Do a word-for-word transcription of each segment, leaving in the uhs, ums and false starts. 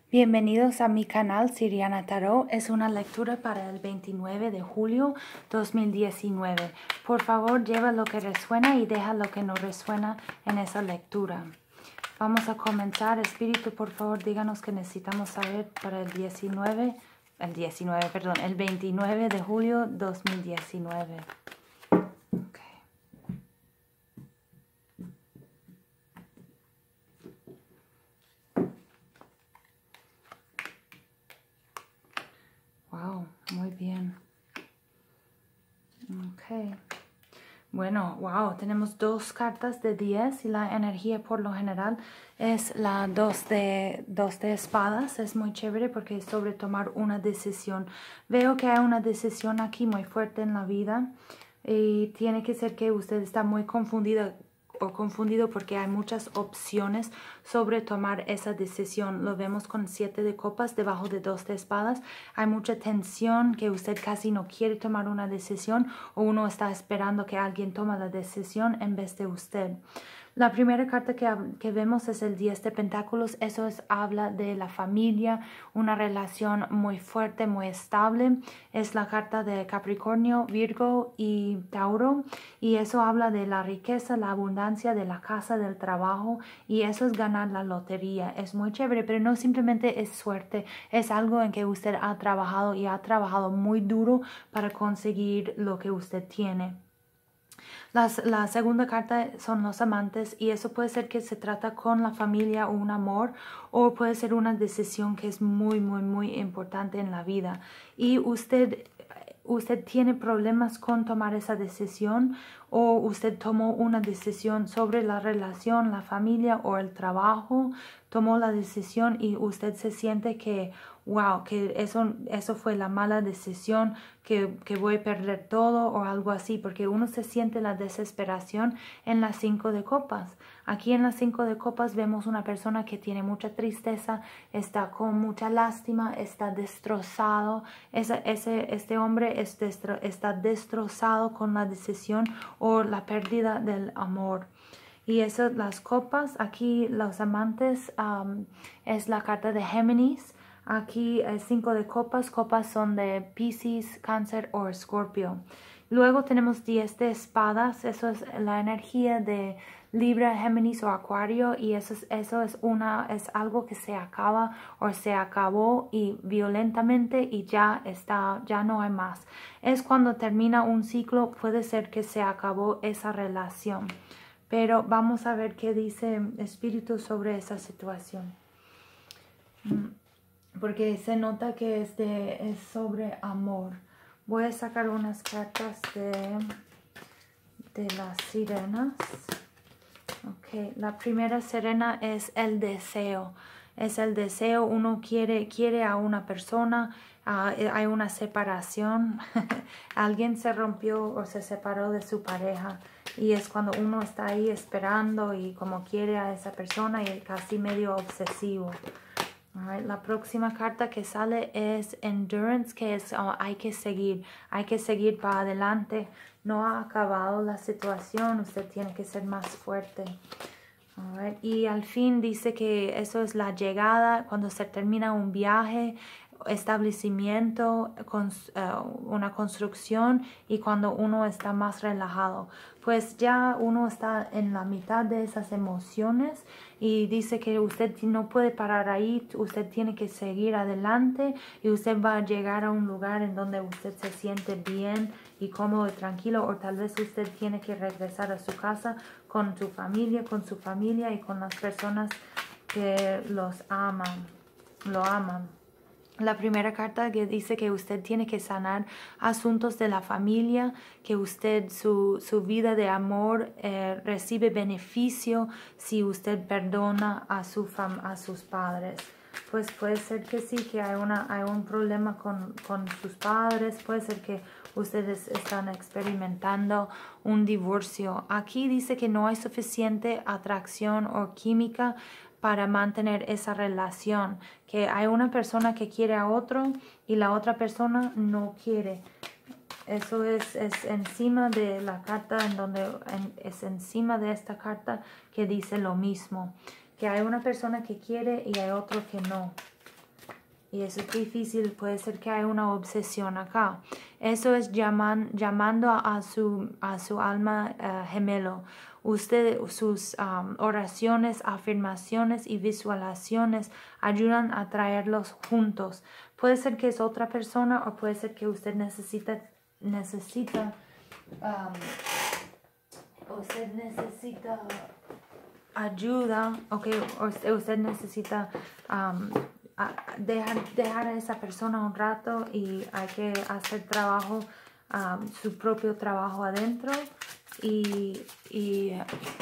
Bienvenidos a mi canal Siriana Tarot. Es una lectura para el veintinueve de julio dos mil diecinueve. Por favor, lleva lo que resuena y deja lo que no resuena en esa lectura. Vamos a comenzar. Espíritu, por favor, díganos qué necesitamos saber para el diecinueve, el diecinueve, perdón, el veintinueve de julio dos mil diecinueve. Wow, muy bien. Ok. Bueno, wow, tenemos dos cartas de diez y la energía por lo general es la dos de, dos de espadas. Es muy chévere porque es sobre tomar una decisión. Veo que hay una decisión aquí muy fuerte en la vida y tiene que ser que usted está muy confundida o confundido porque hay muchas opciones sobre tomar esa decisión. Lo vemos con siete de copas debajo de dos de espadas. Hay mucha tensión que usted casi no quiere tomar una decisión o uno está esperando que alguien tome la decisión en vez de usted. La primera carta que, que vemos es el diez de pentáculos. Eso es, habla de la familia, una relación muy fuerte, muy estable. Es la carta de Capricornio, Virgo y Tauro. Y eso habla de la riqueza, la abundancia, de la casa, del trabajo. Y eso es ganar la lotería. Es muy chévere, pero no simplemente es suerte. Es algo en que usted ha trabajado y ha trabajado muy duro para conseguir lo que usted tiene. Las, la segunda carta son los amantes y eso puede ser que se trata con la familia o un amor o puede ser una decisión que es muy, muy, muy importante en la vida. Y usted, usted tiene problemas con tomar esa decisión o usted tomó una decisión sobre la relación, la familia o el trabajo, tomó la decisión y usted se siente que wow, que eso, eso fue la mala decisión, que, que voy a perder todo o algo así, porque uno se siente la desesperación en las cinco de copas. Aquí en las cinco de copas vemos una persona que tiene mucha tristeza, está con mucha lástima, está destrozado. Ese, ese, este hombre es destro, está destrozado con la decisión o la pérdida del amor. Y eso, las copas, aquí los amantes, um, es la carta de Géminis. Aquí el cinco de copas, copas son de Piscis, Cáncer o Escorpio. Luego tenemos diez de espadas, eso es la energía de Libra, Géminis o Acuario y eso es, eso es, una, es algo que se acaba o se acabó y violentamente y ya está, ya no hay más. Es cuando termina un ciclo, puede ser que se acabó esa relación. Pero vamos a ver qué dice Espíritu sobre esa situación. Porque se nota que es, de, es sobre amor. Voy a sacar unas cartas de, de las sirenas. Okay. La primera sirena es el deseo. Es el deseo, uno quiere, quiere a una persona, uh, hay una separación, alguien se rompió o se separó de su pareja y es cuando uno está ahí esperando y como quiere a esa persona y casi medio obsesivo. Right. La próxima carta que sale es Endurance, que es oh, hay que seguir, hay que seguir para adelante. No ha acabado la situación, usted tiene que ser más fuerte. Right. Y al fin dice que eso es la llegada, cuando se termina un viaje, establecimiento, con, uh, una construcción y cuando uno está más relajado. Pues ya uno está en la mitad de esas emociones y dice que usted no puede parar ahí, usted tiene que seguir adelante y usted va a llegar a un lugar en donde usted se siente bien y cómodo y tranquilo o tal vez usted tiene que regresar a su casa con su familia, con su familia y con las personas que los aman, lo aman. La primera carta que dice que usted tiene que sanar asuntos de la familia, que usted, su, su vida de amor eh, recibe beneficio si usted perdona a, su fam a sus padres. Pues puede ser que sí, que hay, una, hay un problema con, con sus padres, puede ser que ustedes están experimentando un divorcio. Aquí dice que no hay suficiente atracción o química para mantener esa relación, que hay una persona que quiere a otro y la otra persona no quiere. Eso es, es encima de la carta, en donde en, es encima de esta carta que dice lo mismo, que hay una persona que quiere y hay otro que no. y eso es difícil, puede ser que haya una obsesión acá. Eso es llaman, llamando a, a, su, a su alma uh, gemelo. Usted, sus um, oraciones, afirmaciones y visualizaciones ayudan a traerlos juntos. Puede ser que es otra persona o puede ser que usted necesita, necesita, um, usted necesita ayuda, okay, usted, usted necesita um, a dejar, dejar a esa persona un rato y hay que hacer trabajo, um, su propio trabajo adentro y, y,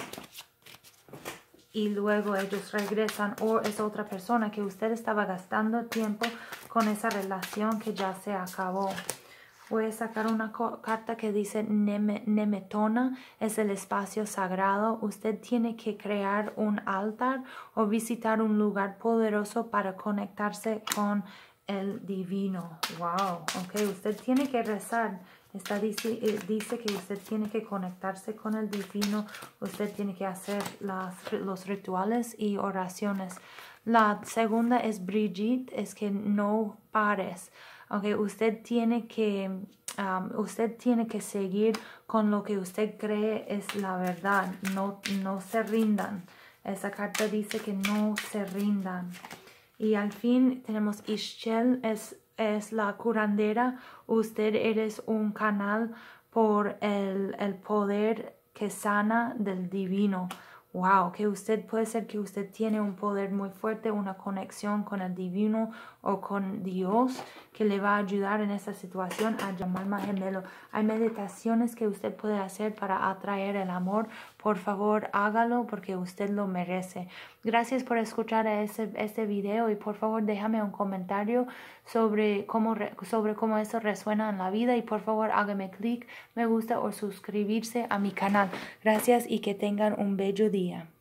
y luego ellos regresan, o es otra persona que usted estaba gastando tiempo con esa relación que ya se acabó. Voy a sacar una carta que dice Neme, Nemetona, es el espacio sagrado. Usted tiene que crear un altar o visitar un lugar poderoso para conectarse con el divino. Wow, ok, usted tiene que rezar. Está, dice, dice que usted tiene que conectarse con el divino. Usted tiene que hacer las, los rituales y oraciones. La segunda es Brigitte, es que no pares. Okay, usted tiene que, um, usted tiene que seguir con lo que usted cree es la verdad. No, no se rindan. Esa carta dice que no se rindan. Y al fin tenemos Ixchel, es, es la curandera. Usted eres un canal por el, el poder que sana del divino. Wow, que usted puede ser que usted tiene un poder muy fuerte, una conexión con el divino o con Dios que le va a ayudar en esta situación a llamar más gemelo. Hay meditaciones que usted puede hacer para atraer el amor. Por favor, hágalo porque usted lo merece. Gracias por escuchar este, este video y por favor déjame un comentario sobre cómo, sobre cómo eso resuena en la vida y por favor hágame clic, me gusta o suscribirse a mi canal. Gracias y que tengan un bello día.